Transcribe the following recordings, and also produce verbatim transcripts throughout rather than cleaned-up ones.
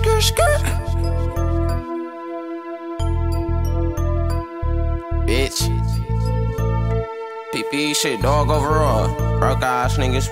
skirt, skirt. Bitch. P P shit, dog overall. Broke ass niggas.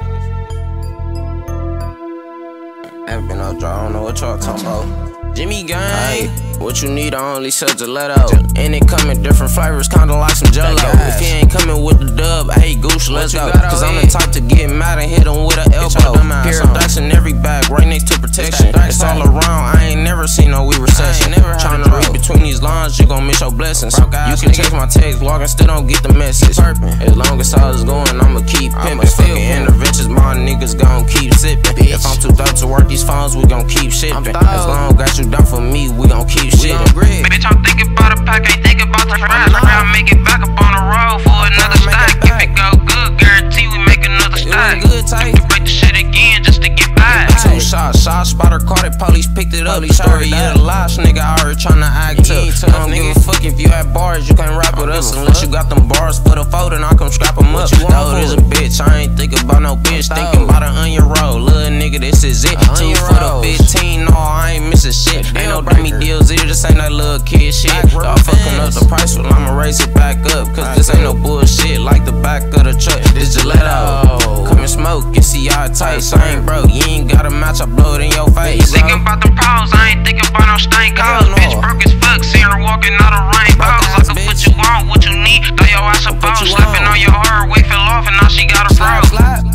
Haven't been up, I don't know what y'all talking about. Jimmy Gang. Hey, what you need, I only sell gelato. And it come in different flavors, kinda like some jello. If you ain't coming with the dub, hey Goose, let's go. Cause I'm the type to get mad and hit him with an elbow. Pair of dice in every bag, right next to protection. It's all around, I ain't never seen no we recession. Tryna read between these lines, you gon' miss your blessings. You can text my text, log and still don't get the message. As long as all is going, I'ma keep pimpin'. Fucking interventions, my niggas gon' keep sippin'. If I'm too dope to work these phones, we gon' keep shippin'. As long as you down for me, we gon' keep shittin'. Bitch, I'm thinking about a pack, ain't thinking about the fries. I'll make it back up on the road for another stack. If it go good, guarantee we make another stack. If you break the shit again just to get back. Two shots, shot spotter caught it, police picked it up. Story of the last nigga out here tryna act tough. I don't give a fuck if you had bars, you can't rap with us unless you got them bars for the fold and I come scrap them up. No, this a bitch, I ain't thinking about no bitch, thinking about an onion roll. Little nigga, this is it. Two for the fifteen, no, I ain't missing shit. Ain't no dummy deals either, this ain't that little kid shit. Y'all fucking up the price, well I'ma raise it back up. Cause this ain't no bullshit like the back of the truck. This gelato, come and smoke, you see how tight. I ain't broke, you ain't got a match, I blow it in your face. Thinking about them pros, I ain't thinking about no stank hoes. Bitch broke as fuck, seeing her walking out of rainbows. I can put you on what you need, throw your ass a bone. Slapping on your hard, weight fell off and now she got a froze.